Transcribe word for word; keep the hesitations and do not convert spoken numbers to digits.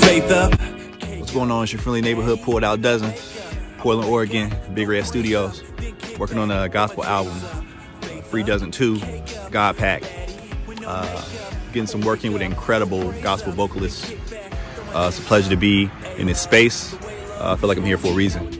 faith up. What's going on? It's your friendly neighborhood pulled out dozen, Portland, Oregon, Big Red Studios, working on a gospel album, F D two, God Pack. Uh, getting some work in with incredible gospel vocalists. Uh, it's a pleasure to be in this space. Uh, I feel like I'm here for a reason.